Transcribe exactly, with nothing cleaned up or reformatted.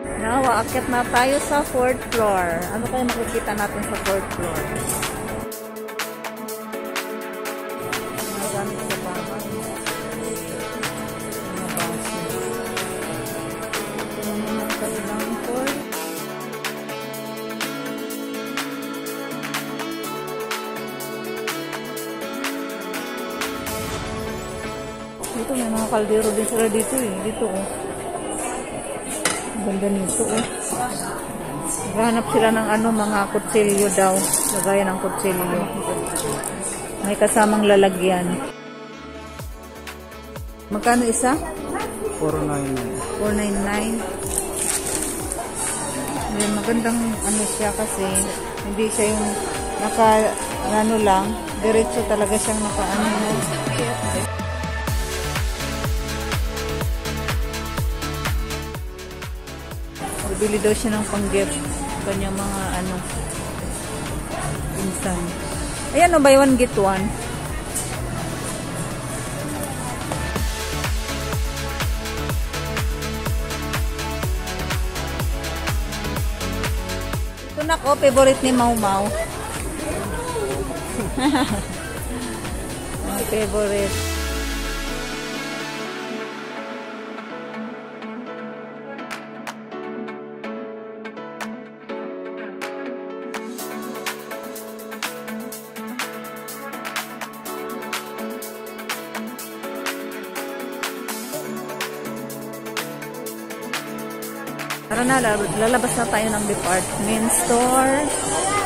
Now, aakyat na tayo sa fourth floor. Ano kayo makikita natin sa fourth floor? Magamit sa bahay. Mga baso. Ito naman ang kanilang floor. Dito may mga kaldero din sila dito eh. Dito oh. Ganda nito oh. Naghahanap sila ng ano, mga kutsilyo daw. Lagayan ng kutsilyo. May kasamang lalagyan. Magkano isa? four ninety-nine. four ninety-nine. Ayan, magandang ano siya kasi hindi siya yung naka ano lang. Diretso talaga siyang naka ano. Bili daw siya ng pang-gift kanyang mga ano pinsan. Ayan o, buy one get one. Ito na ko, favorite ni Mau Mau. My favorite. Tara na, lalabas na tayo ng department store.